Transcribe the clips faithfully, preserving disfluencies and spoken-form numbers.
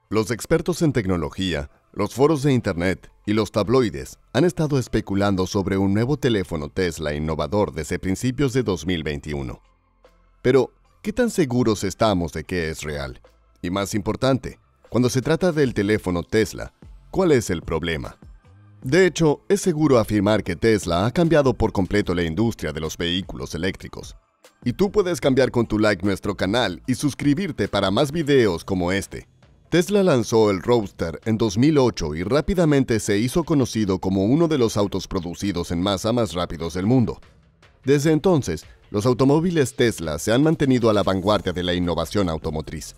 Los expertos en tecnología, los foros de Internet y los tabloides han estado especulando sobre un nuevo teléfono Tesla innovador desde principios de dos mil veintiuno. Pero, ¿qué tan seguros estamos de que es real? Y más importante, cuando se trata del teléfono Tesla, ¿cuál es el problema? De hecho, es seguro afirmar que Tesla ha cambiado por completo la industria de los vehículos eléctricos. Y tú puedes cambiar con tu like nuestro canal y suscribirte para más videos como este. Tesla lanzó el Roadster en dos mil ocho y rápidamente se hizo conocido como uno de los autos producidos en masa más rápidos del mundo. Desde entonces, los automóviles Tesla se han mantenido a la vanguardia de la innovación automotriz.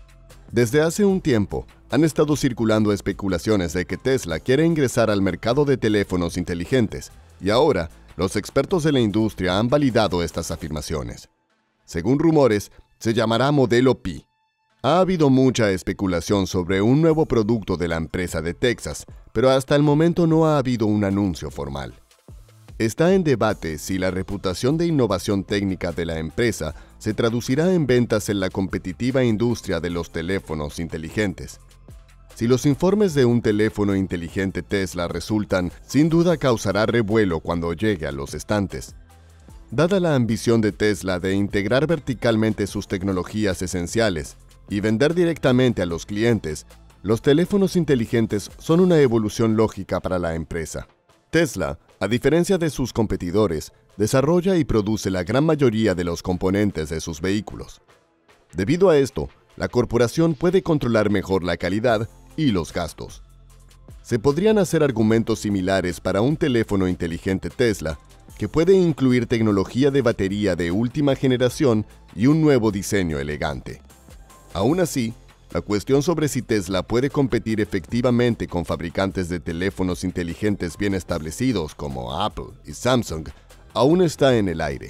Desde hace un tiempo, han estado circulando especulaciones de que Tesla quiere ingresar al mercado de teléfonos inteligentes, y ahora, los expertos de la industria han validado estas afirmaciones. Según rumores, se llamará Modelo Pi. Ha habido mucha especulación sobre un nuevo producto de la empresa de Texas, pero hasta el momento no ha habido un anuncio formal. Está en debate si la reputación de innovación técnica de la empresa se traducirá en ventas en la competitiva industria de los teléfonos inteligentes. Si los informes de un teléfono inteligente Tesla resultan, sin duda causará revuelo cuando llegue a los estantes. Dada la ambición de Tesla de integrar verticalmente sus tecnologías esenciales y vender directamente a los clientes, los teléfonos inteligentes son una evolución lógica para la empresa. Tesla, a diferencia de sus competidores, desarrolla y produce la gran mayoría de los componentes de sus vehículos. Debido a esto, la corporación puede controlar mejor la calidad y los gastos. Se podrían hacer argumentos similares para un teléfono inteligente Tesla, que puede incluir tecnología de batería de última generación y un nuevo diseño elegante. Aún así, la cuestión sobre si Tesla puede competir efectivamente con fabricantes de teléfonos inteligentes bien establecidos como Apple y Samsung aún está en el aire.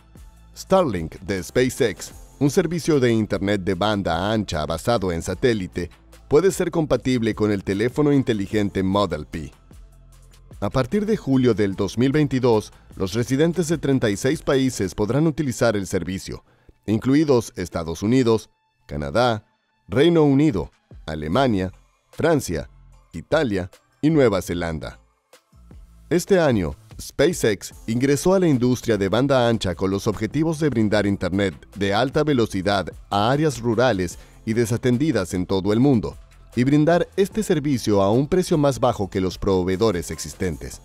Starlink de SpaceX, un servicio de Internet de banda ancha basado en satélite, puede ser compatible con el teléfono inteligente Model Pi. A partir de julio del dos mil veintidós, los residentes de treinta y seis países podrán utilizar el servicio, incluidos Estados Unidos, Canadá, Reino Unido, Alemania, Francia, Italia y Nueva Zelanda. Este año, SpaceX ingresó a la industria de banda ancha con los objetivos de brindar Internet de alta velocidad a áreas rurales y desatendidas en todo el mundo, y brindar este servicio a un precio más bajo que los proveedores existentes.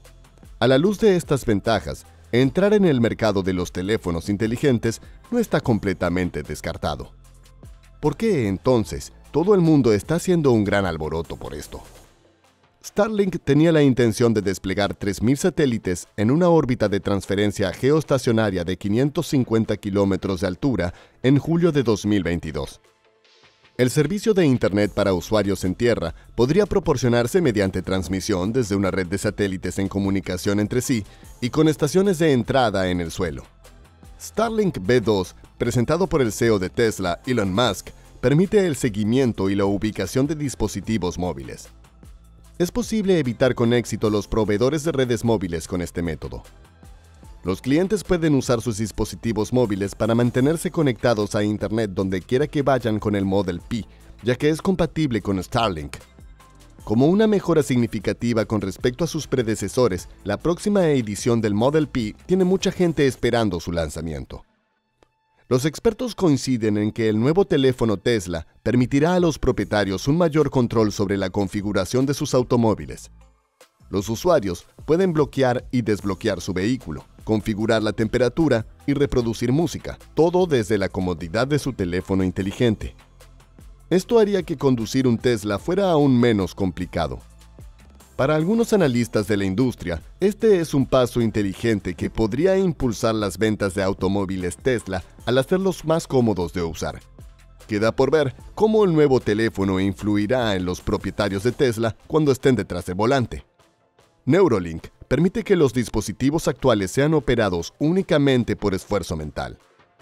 A la luz de estas ventajas, entrar en el mercado de los teléfonos inteligentes no está completamente descartado. ¿Por qué, entonces, todo el mundo está haciendo un gran alboroto por esto? Starlink tenía la intención de desplegar tres mil satélites en una órbita de transferencia geoestacionaria de quinientos cincuenta kilómetros de altura en julio de dos mil veintidós. El servicio de Internet para usuarios en tierra podría proporcionarse mediante transmisión desde una red de satélites en comunicación entre sí y con estaciones de entrada en el suelo. Starlink V dos, presentado por el C E O de Tesla, Elon Musk, permite el seguimiento y la ubicación de dispositivos móviles. Es posible evitar con éxito los proveedores de redes móviles con este método. Los clientes pueden usar sus dispositivos móviles para mantenerse conectados a Internet donde quiera que vayan con el Model Pi, ya que es compatible con Starlink. Como una mejora significativa con respecto a sus predecesores, la próxima edición del Model Pi tiene mucha gente esperando su lanzamiento. Los expertos coinciden en que el nuevo teléfono Tesla permitirá a los propietarios un mayor control sobre la configuración de sus automóviles. Los usuarios pueden bloquear y desbloquear su vehículo, configurar la temperatura y reproducir música, todo desde la comodidad de su teléfono inteligente. Esto haría que conducir un Tesla fuera aún menos complicado. Para algunos analistas de la industria, este es un paso inteligente que podría impulsar las ventas de automóviles Tesla al hacerlos más cómodos de usar. Queda por ver cómo el nuevo teléfono influirá en los propietarios de Tesla cuando estén detrás del volante. Neuralink permite que los dispositivos actuales sean operados únicamente por esfuerzo mental.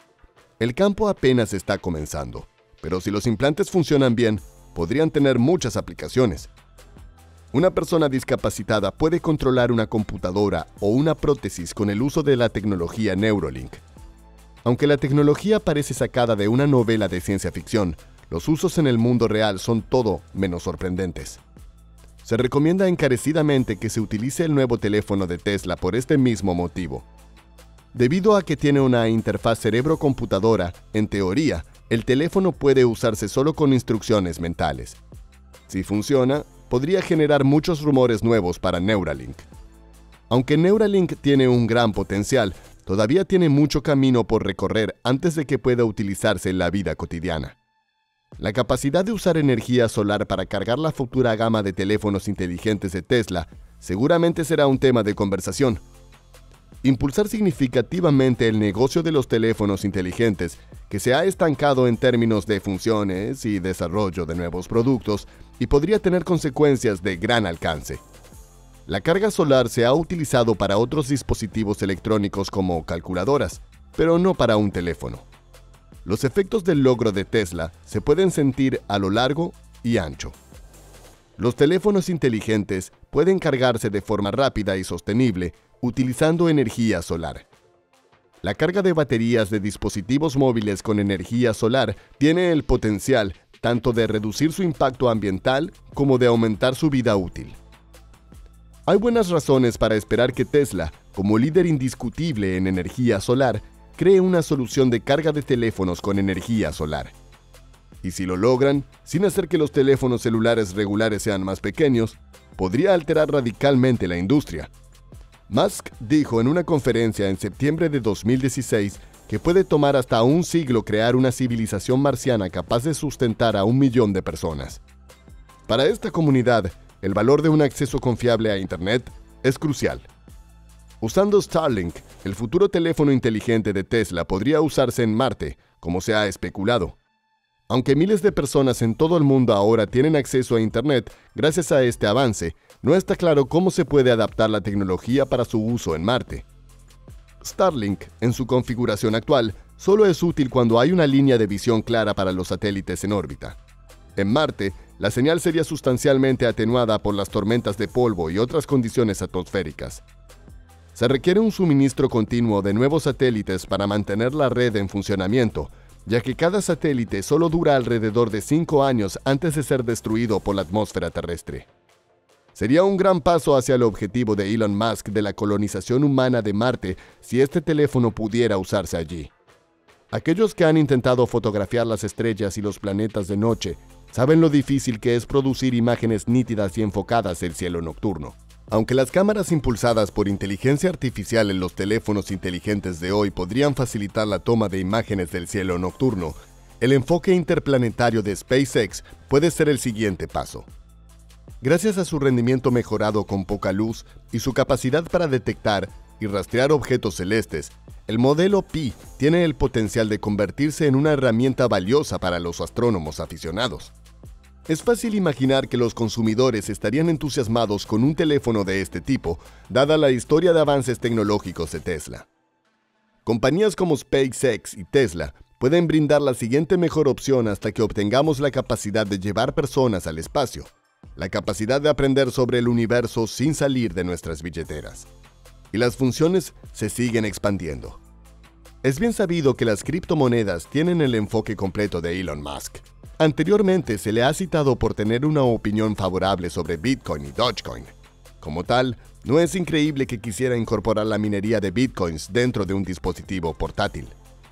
El campo apenas está comenzando, pero si los implantes funcionan bien, podrían tener muchas aplicaciones. Una persona discapacitada puede controlar una computadora o una prótesis con el uso de la tecnología Neuralink. Aunque la tecnología parece sacada de una novela de ciencia ficción, los usos en el mundo real son todo menos sorprendentes. Se recomienda encarecidamente que se utilice el nuevo teléfono de Tesla por este mismo motivo. Debido a que tiene una interfaz cerebro-computadora, en teoría, el teléfono puede usarse solo con instrucciones mentales. Si funciona, podría generar muchos rumores nuevos para Neuralink. Aunque Neuralink tiene un gran potencial, todavía tiene mucho camino por recorrer antes de que pueda utilizarse en la vida cotidiana. La capacidad de usar energía solar para cargar la futura gama de teléfonos inteligentes de Tesla seguramente será un tema de conversación. Impulsar significativamente el negocio de los teléfonos inteligentes, que se ha estancado en términos de funciones y desarrollo de nuevos productos, y podría tener consecuencias de gran alcance. La carga solar se ha utilizado para otros dispositivos electrónicos como calculadoras, pero no para un teléfono. Los efectos del logro de Tesla se pueden sentir a lo largo y ancho. Los teléfonos inteligentes pueden cargarse de forma rápida y sostenible utilizando energía solar. La carga de baterías de dispositivos móviles con energía solar tiene el potencial tanto de reducir su impacto ambiental como de aumentar su vida útil. Hay buenas razones para esperar que Tesla, como líder indiscutible en energía solar, cree una solución de carga de teléfonos con energía solar. Y si lo logran, sin hacer que los teléfonos celulares regulares sean más pequeños, podría alterar radicalmente la industria. Musk dijo en una conferencia en septiembre de dos mil dieciséis que puede tomar hasta un siglo crear una civilización marciana capaz de sustentar a un millón de personas. Para esta comunidad, el valor de un acceso confiable a Internet es crucial. Usando Starlink, el futuro teléfono inteligente de Tesla podría usarse en Marte, como se ha especulado. Aunque miles de personas en todo el mundo ahora tienen acceso a Internet gracias a este avance, no está claro cómo se puede adaptar la tecnología para su uso en Marte. Starlink, en su configuración actual, solo es útil cuando hay una línea de visión clara para los satélites en órbita. En Marte, la señal sería sustancialmente atenuada por las tormentas de polvo y otras condiciones atmosféricas. Se requiere un suministro continuo de nuevos satélites para mantener la red en funcionamiento, ya que cada satélite solo dura alrededor de cinco años antes de ser destruido por la atmósfera terrestre. Sería un gran paso hacia el objetivo de Elon Musk de la colonización humana de Marte si este teléfono pudiera usarse allí. Aquellos que han intentado fotografiar las estrellas y los planetas de noche saben lo difícil que es producir imágenes nítidas y enfocadas del cielo nocturno. Aunque las cámaras impulsadas por inteligencia artificial en los teléfonos inteligentes de hoy podrían facilitar la toma de imágenes del cielo nocturno, el enfoque interplanetario de SpaceX puede ser el siguiente paso. Gracias a su rendimiento mejorado con poca luz y su capacidad para detectar y rastrear objetos celestes, el modelo Pi tiene el potencial de convertirse en una herramienta valiosa para los astrónomos aficionados. Es fácil imaginar que los consumidores estarían entusiasmados con un teléfono de este tipo, dada la historia de avances tecnológicos de Tesla. Compañías como SpaceX y Tesla pueden brindar la siguiente mejor opción hasta que obtengamos la capacidad de llevar personas al espacio, la capacidad de aprender sobre el universo sin salir de nuestras billeteras. Y las funciones se siguen expandiendo. Es bien sabido que las criptomonedas tienen el enfoque completo de Elon Musk. Anteriormente se le ha citado por tener una opinión favorable sobre Bitcoin y Dogecoin. Como tal, no es increíble que quisiera incorporar la minería de Bitcoins dentro de un dispositivo portátil.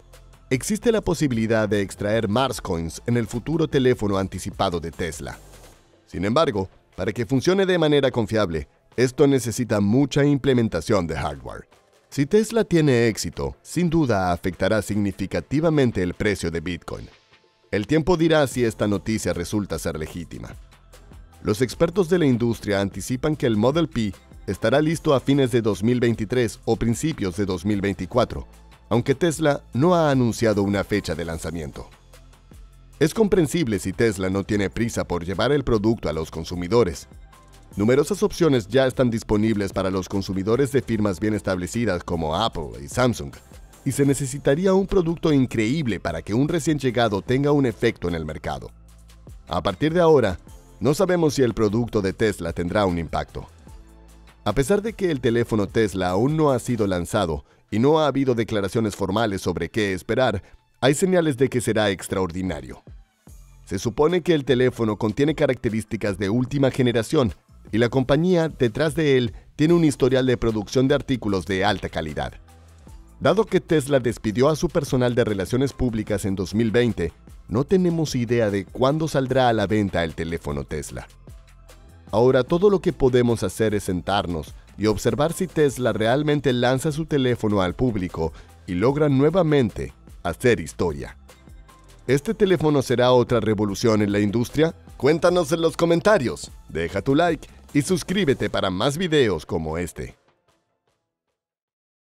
Existe la posibilidad de extraer Mars Coins en el futuro teléfono anticipado de Tesla. Sin embargo, para que funcione de manera confiable, esto necesita mucha implementación de hardware. Si Tesla tiene éxito, sin duda afectará significativamente el precio de Bitcoin. El tiempo dirá si esta noticia resulta ser legítima. Los expertos de la industria anticipan que el Model Pi estará listo a fines de dos mil veintitrés o principios de dos mil veinticuatro, aunque Tesla no ha anunciado una fecha de lanzamiento. Es comprensible si Tesla no tiene prisa por llevar el producto a los consumidores. Numerosas opciones ya están disponibles para los consumidores de firmas bien establecidas como Apple y Samsung, y se necesitaría un producto increíble para que un recién llegado tenga un efecto en el mercado. A partir de ahora, no sabemos si el producto de Tesla tendrá un impacto. A pesar de que el teléfono Tesla aún no ha sido lanzado y no ha habido declaraciones formales sobre qué esperar, hay señales de que será extraordinario. Se supone que el teléfono contiene características de última generación y la compañía detrás de él tiene un historial de producción de artículos de alta calidad. Dado que Tesla despidió a su personal de relaciones públicas en dos mil veinte, no tenemos idea de cuándo saldrá a la venta el teléfono Tesla. Ahora todo lo que podemos hacer es sentarnos y observar si Tesla realmente lanza su teléfono al público y logra nuevamente hacer historia. ¿Este teléfono será otra revolución en la industria? Cuéntanos en los comentarios, deja tu like y suscríbete para más videos como este.